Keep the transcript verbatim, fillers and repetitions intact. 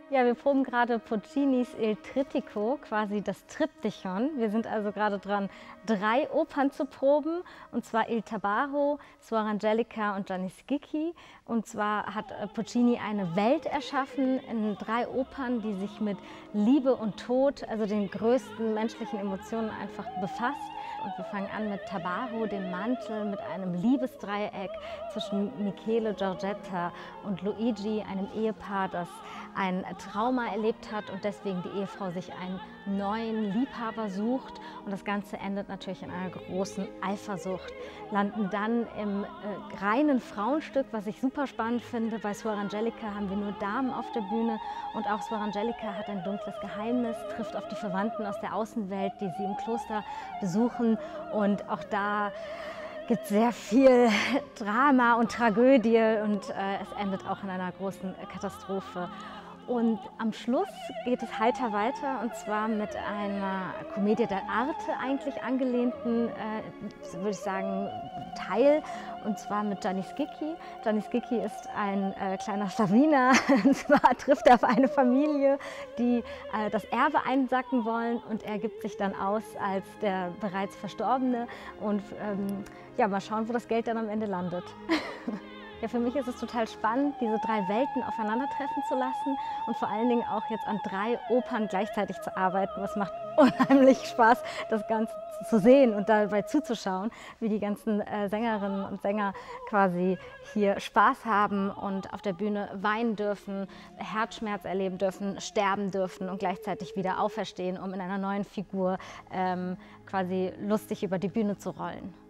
Ja, wir proben gerade Puccinis Il Trittico, quasi das Triptychon. Wir sind also gerade dran, drei Opern zu proben, und zwar Il Tabarro, Suor Angelica und Gianni Schicchi. Und zwar hat Puccini eine Welt erschaffen in drei Opern, die sich mit Liebe und Tod, also den größten menschlichen Emotionen, einfach befasst. Und wir fangen an mit Tabarro, dem Mantel, mit einem Liebesdreieck zwischen Michele, Giorgetta und Luigi, einem Ehepaar, das ein Trauma erlebt hat und deswegen die Ehefrau sich einen neuen Liebhaber sucht. Und das Ganze endet natürlich in einer großen Eifersucht. Landen dann im äh, reinen Frauenstück, was ich super spannend finde. Bei Suor Angelica haben wir nur Damen auf der Bühne, und auch Suor Angelica hat ein dunkles Geheimnis, trifft auf die Verwandten aus der Außenwelt, die sie im Kloster besuchen, und auch da gibt es sehr viel Drama und Tragödie, und äh, es endet auch in einer großen Katastrophe. Und am Schluss geht es heiter weiter, und zwar mit einer Commedia dell'arte eigentlich angelehnten, äh, würde ich sagen, Teil, und zwar mit Gianni Schicchi. Gianni Schicchi ist ein äh, kleiner Schlawiner, und zwar trifft er auf eine Familie, die äh, das Erbe einsacken wollen, und er gibt sich dann aus als der bereits Verstorbene, und ähm, ja, mal schauen, wo das Geld dann am Ende landet. Ja, für mich ist es total spannend, diese drei Welten aufeinandertreffen zu lassen und vor allen Dingen auch jetzt an drei Opern gleichzeitig zu arbeiten. Es macht unheimlich Spaß, das Ganze zu sehen und dabei zuzuschauen, wie die ganzen äh, Sängerinnen und Sänger quasi hier Spaß haben und auf der Bühne weinen dürfen, Herzschmerz erleben dürfen, sterben dürfen und gleichzeitig wieder auferstehen, um in einer neuen Figur ähm, quasi lustig über die Bühne zu rollen.